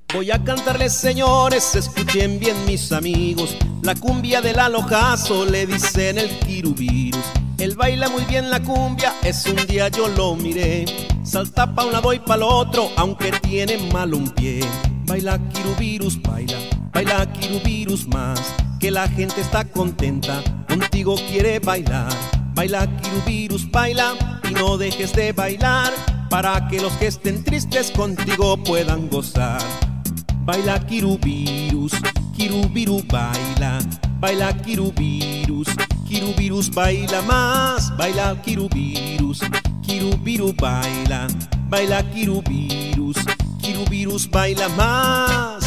Voy a cantarles, señores, escuchen bien mis amigos, la cumbia del alojazo, le dicen el Quiruvirus. Él baila muy bien la cumbia, un día yo lo miré, salta pa' un lado y pa'l otro, aunque tiene mal un pie. Baila Quiruvirus, baila, baila Quiruvirus más, que la gente está contenta, contigo quiere bailar. Baila Quiruvirus, baila y no dejes de bailar, para que los que estén tristes contigo puedan gozar. Baila Quiruvirus, Quiruvirus baila, baila Quiruvirus, Quiruvirus baila más, baila Quiruvirus, Quiruvirus baila, baila Quiruvirus, Quiruvirus baila más.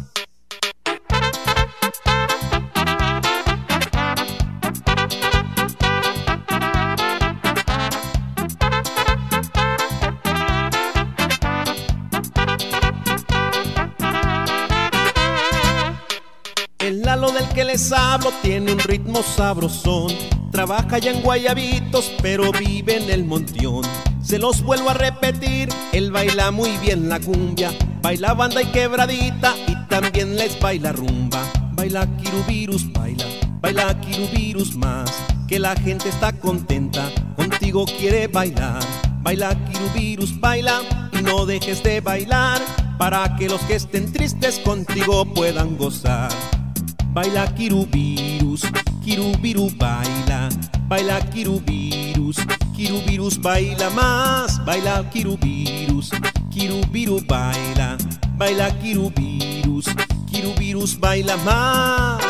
El Lalo del que les hablo tiene un ritmo sabrosón, trabaja ya en Guayabitos pero vive en el Montión. Se los vuelvo a repetir, él baila muy bien la cumbia, baila banda y quebradita y también les baila rumba. Baila Quiruvirus, baila, baila Quiruvirus más, que la gente está contenta, contigo quiere bailar. Baila Quiruvirus, baila y no dejes de bailar, para que los que estén tristes contigo puedan gozar. Baila Quiruvirus, Quiruvirus baila, baila Quiruvirus, Quiruvirus baila más, baila Quiruvirus, Quiruvirus baila, baila Quiruvirus, Quiruvirus baila más.